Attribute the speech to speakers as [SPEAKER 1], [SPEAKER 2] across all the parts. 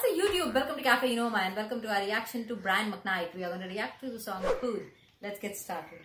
[SPEAKER 1] Hello YouTube, welcome to Cafe Enoma and welcome to our reaction to Brian McKnight. We are going to react to the song Could. Let's get started.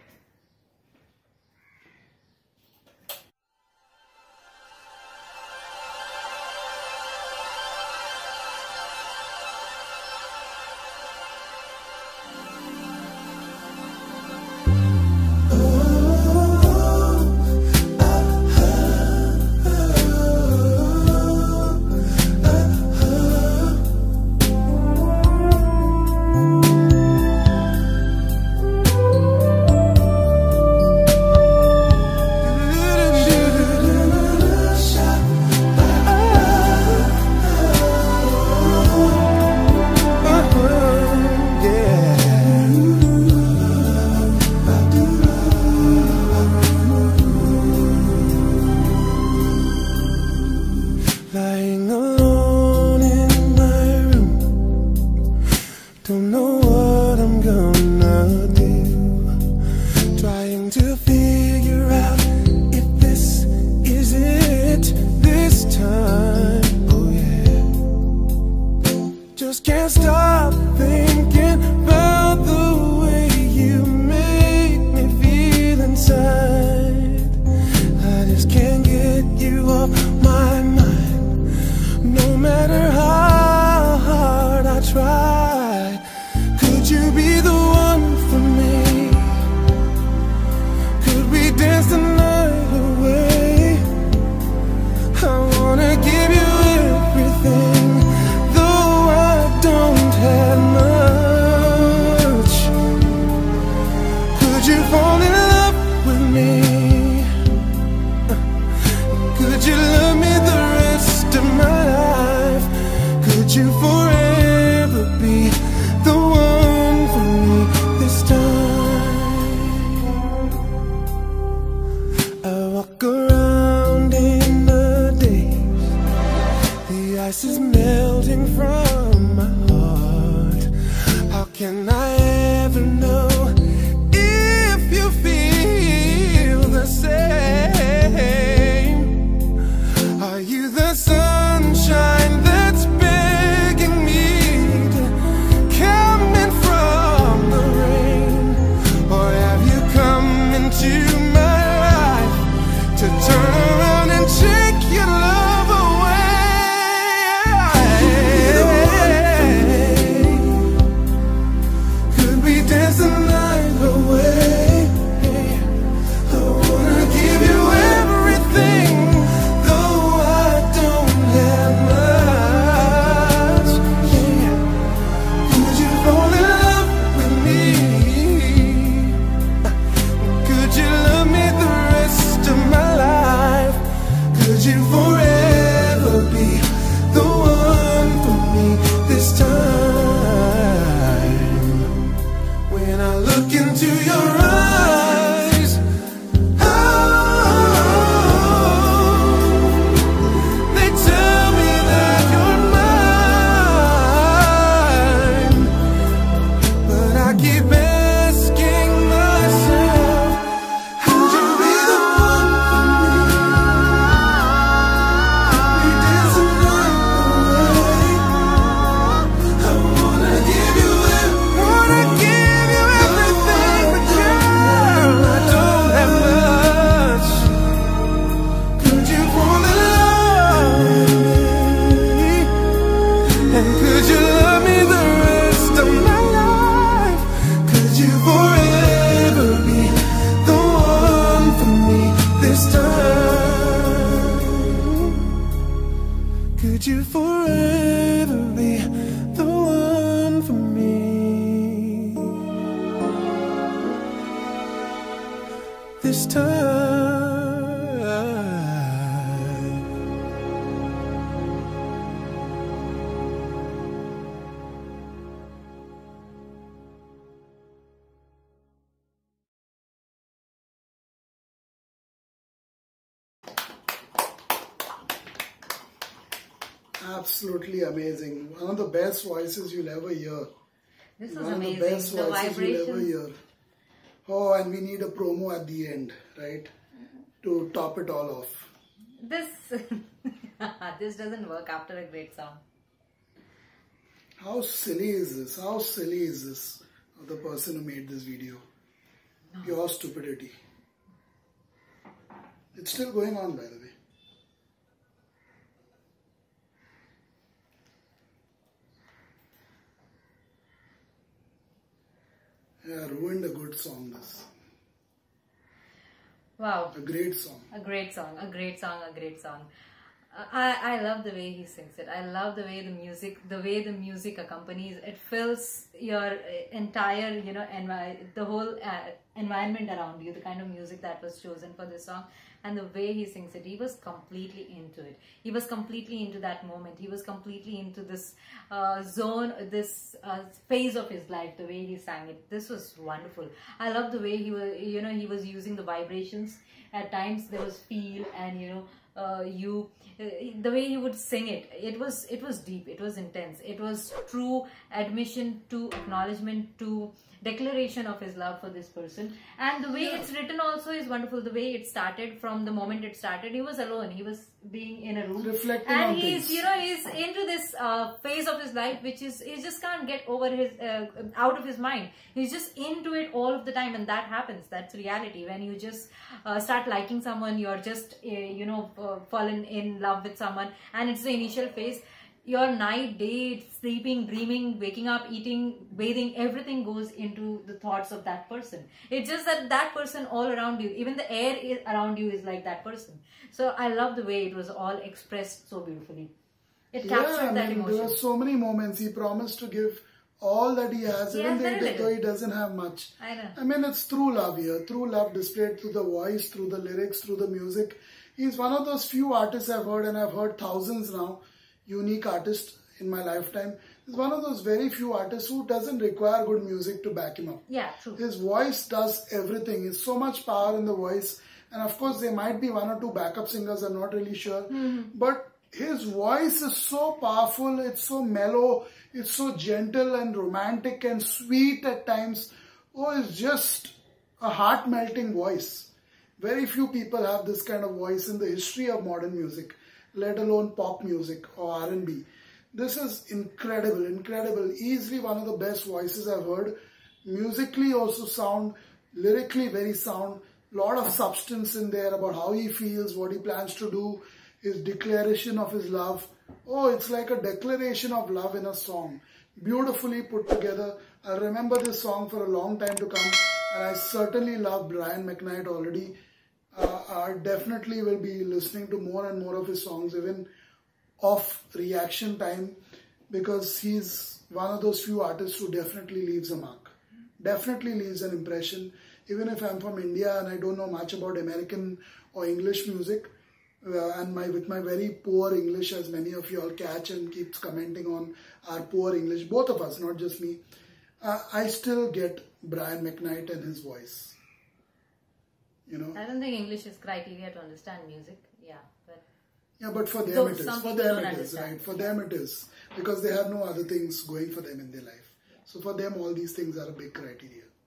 [SPEAKER 2] Lying alone in my room, don't know what I'm gonna do. Trying to figure out if this is it this time. Oh yeah. Just can't stop thinking about the way you make me feel inside. I just can't get you off my mind. No matter how hard I try, could you be the one for me? Could we dance the night away? I wanna give you everything, though I don't have much. Could you fall in love with me? Could you love me the rest of my life? Could you forever be the one for me this time? I walk around in the daze, the ice is melting from my heart. How can I ever know if you feel the same? Are you the sunshine that's begging me to come in from the rain? Or have you come into my life to turn around and take your love away? Could we dance the night away? I wanna give you everything, though I don't have much. Yeah. Could you fall in love with me? Could you love me the rest of my life? Could you forever be the one for me this time? When I look into your eyes, they tell me that you're mine, but I keep asking myself, could you be the one for me? We dance the night away. I wanna give you everything, but girl, I don't have much. Could you fall in love with me? And could you love me the rest of my life? Could you forever be the one for me this time? Could you forever be the one for me this time?
[SPEAKER 3] Absolutely amazing. One of the best voices you'll ever hear.
[SPEAKER 1] This was
[SPEAKER 3] One
[SPEAKER 1] amazing.
[SPEAKER 3] of the best
[SPEAKER 1] The
[SPEAKER 3] voices you'll ever
[SPEAKER 1] vibrations.
[SPEAKER 3] hear. Oh, and we need a promo at the end, right? To top it all off.
[SPEAKER 1] This this doesn't work after a great song.
[SPEAKER 3] How silly is this? How silly is this of the person who made this video? Pure stupidity. It's still going on, by the way. Yeah, ruined a good song, this.
[SPEAKER 1] Wow.
[SPEAKER 3] A great song.
[SPEAKER 1] A great song, a great song, a great song. I love the way he sings it. I love the way the music accompanies. It fills your entire, the whole environment around you, the kind of music that was chosen for this song. And the way he sings it, he was completely into it. He was completely into that moment. He was completely into this zone, this phase of his life, the way he sang it. This was wonderful. I love the way he was, he was using the vibrations. At times there was feel and, the way he would sing it, it was deep, it was intense, it was true admission to acknowledgement to declaration of his love for this person. And the way it's written also is wonderful. The way it started, from the moment it started, he was alone, he was being in a room,
[SPEAKER 3] reflecting
[SPEAKER 1] and
[SPEAKER 3] on
[SPEAKER 1] he's
[SPEAKER 3] things.
[SPEAKER 1] He's into this phase of his life which is, he just can't get over his out of his mind. He's just into it all of the time, and that happens. That's reality. When you just start liking someone, you're just fallen in love with someone, and it's the initial phase. Your night, day, sleeping, dreaming, waking up, eating, bathing, everything goes into the thoughts of that person. It's just that person all around you, even the air around you is like that person. So I love the way it was all expressed so beautifully. It captured that emotion.
[SPEAKER 3] There were so many moments. He promised to give all that he has, even though he doesn't have much.
[SPEAKER 1] I know.
[SPEAKER 3] I mean, it's true love here. True love displayed through the voice, through the lyrics, through the music. He's one of those few artists I've heard, and I've heard thousands now, unique artist in my lifetime. He's one of those very few artists who doesn't require good music to back him up.
[SPEAKER 1] Yeah, true.
[SPEAKER 3] His voice does everything. There's so much power in the voice. And of course, there might be one or two backup singers, I'm not really sure. But his voice is so powerful, it's so mellow, it's so gentle and romantic and sweet at times. Oh, it's just a heart-melting voice. Very few people have this kind of voice in the history of modern music, let alone pop music or R&B. This is incredible, incredible. Easily one of the best voices I've heard. Musically also sound, lyrically very sound. Lot of substance in there about how he feels, what he plans to do, his declaration of his love. Oh, it's like a declaration of love in a song. Beautifully put together. I'll remember this song for a long time to come. And I certainly love Brian McKnight already. I definitely will be listening to more and more of his songs, even off reaction time, because he's one of those few artists who definitely leaves a mark. Definitely leaves an impression. Even if I'm from India and I don't know much about American or English music, and with my very poor English, as many of you all catch and keeps commenting on our poor English, both of us, not just me, I still get Brian McKnight and his voice.
[SPEAKER 1] I don't think English is criteria to understand music.
[SPEAKER 3] But for them it is. For them it is, right? For them it is, because they have no other things going for them in their life. So for them, all these things are a big criteria.